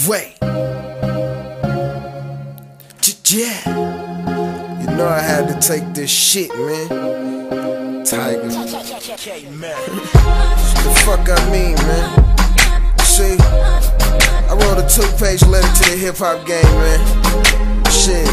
Wait. Yeah. You know I had to take this shit, man. Tiger. The fuck I mean, man. See, I wrote a 2-page letter to the hip-hop game, man. Shit,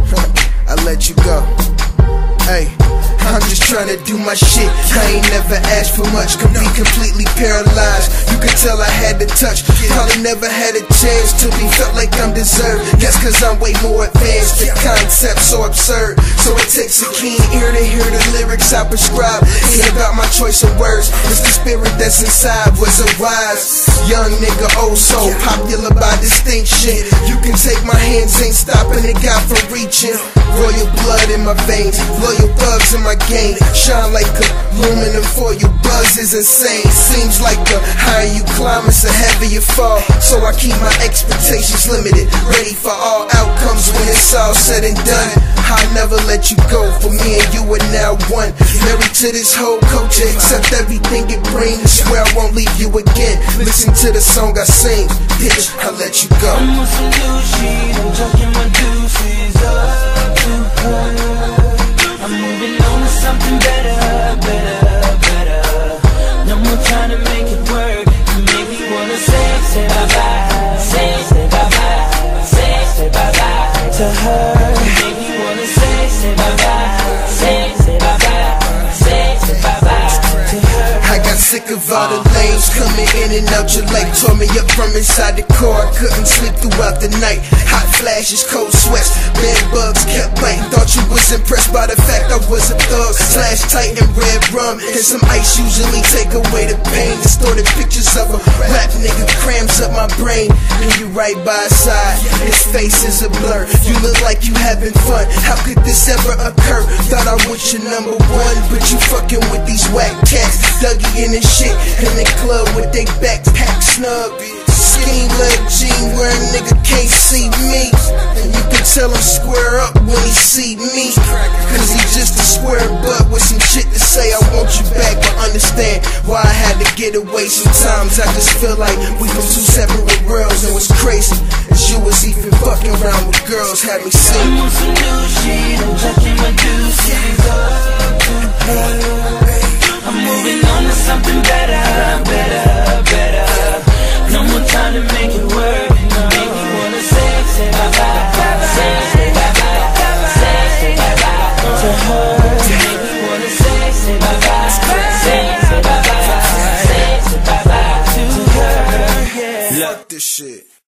I let you go. Hey, I'm just tryna do my shit. I ain't never asked for much, can be completely paralyzed. You could tell I had to touch, probably never had a chance to be felt like I'm deserved. Guess cause I'm way more advanced, the concept so absurd. So it takes a keen ear to hear the lyrics I prescribe. Ain't about my choice of words, it's the spirit that's inside. Was a wise young nigga, oh so popular by distinction. You can take my hands, ain't stopping the guy from reaching. Royal blood in my veins, loyal thugs in my game. Shine like aluminum for you, buzz is insane. Seems like the higher you climb, it's the heavier you fall. So I keep my expectations limited, ready for all outcomes when it's all said and done. I'll never let you go, for me and you are now one. Married to this whole culture, accept everything it brings. Swear I won't leave you again. Listen to the song I sing, bitch, I'll let you go. I'm on some new shit, I'm chucking my deuces up to her. I'm moving on to something better, better, better. No more trying to make it work. You make me wanna say bye-bye, say bye-bye, say bye-bye to her. You make me wanna say bye-bye, say bye-bye, say bye-bye to her. I got sick of all the lanes coming in and out your life. Tore me up from inside the car, I couldn't sleep throughout the night. Hot flashes, cold sweats, bed bugs kept biting. Thought you was impressed by the fact I was a thug. Slash tight and red rum and some ice usually take away the pain. Distorted pictures of a rap nigga crams up my brain. And you right by his side, his face is a blur. You look like you having fun, how could this ever occur? Thought I was your number one, but you fucking with these whack cats. Dougie in and shit, in the club with they backpack snug. Skinny leg jean wearing nigga can't see me. And you can tell him square up when he see me, cause he just a square butt with some shit to say. I want you back, but understand why I had to get away. Sometimes I just feel like we from two separate worlds. And what's crazy is you was even fucking around with girls, had me sing. I'm on some new shit, I'm chucking my deuces up to her. I'm moving on to something better, better, better. No more trying to make it work. Make me wanna say bye-bye, say bye-bye, say bye-bye to her. Make me wanna say bye-bye, say bye-bye, say bye-bye to her. Fuck this shit.